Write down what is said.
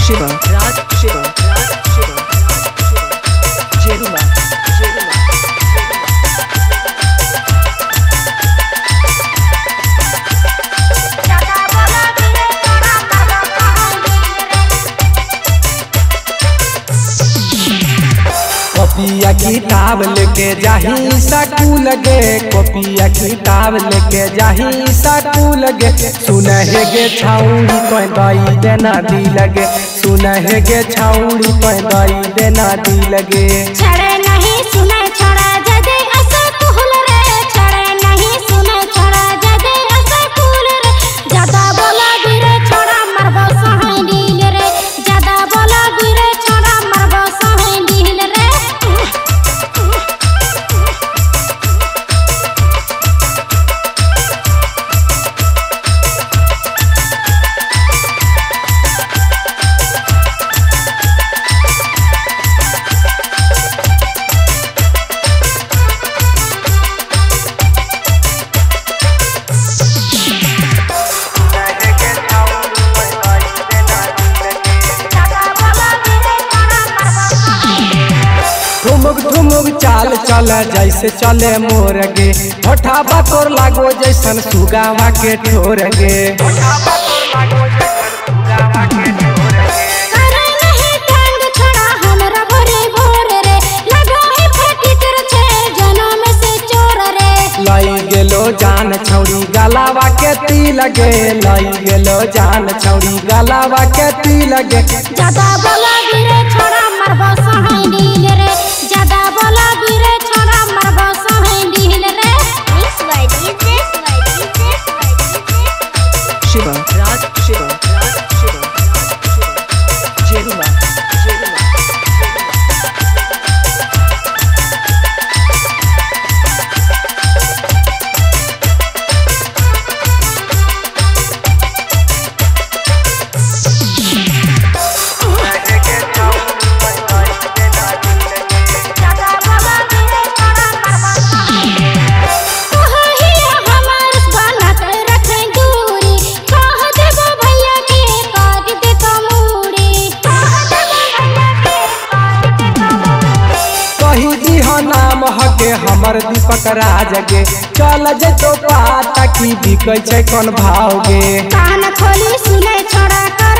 Shiva, Raj Shiva, Raj Shiva, Raj Shiva, Jeruma, Jeruma. कॉपिया किताब लेके जाही स्कूल गे, कॉपिया किताब लेके जाही स्कूल गे। सुनहे गे छाउड़ी तो दई देना दी लगे, सुनहे गे छाउड़ी तो दई देना दी लगे। छड़े नहीं सुने छोड़ा जदे ऐसा कुल रे, छड़े नहीं सुने छोड़ा जदे ऐसा कुल रे। ज्यादा बोला गिरे छोड़ा मरबो सहाय डील रे, ज्यादा बोला गिरे छोड़ा मरबो सहाय डील रे। ठुमुक ठुमुक चाल चल जैसे चले मोर गे, होठाबा तोर लागो जैसन सुगावा के ठोर गे। करे नहीं टांग छोड़ा हमरा भोरे भोर रे, लगो है फटी तेरे छे जनम से चोर रे। लई गेलो जान छौड़ी गलावा के ती लगे, लई गेलो जान छौड़ी गलावा के ती लगे। ज्यादा बोला गिरे छोड़ा मरबो सहाय डील रे, ज्यादा बोला गिरे छोड़ा मरबो सहाय डील रे। Shiva, Raj Shiva, Raj Shiva, Raj Shiva, Jeruma, Jeruma. नाम हगे हमर दीपक राज गे, चल जतो पाता की बिकै छै कोन भाव गे। कान खोली सुने छोड़ा कर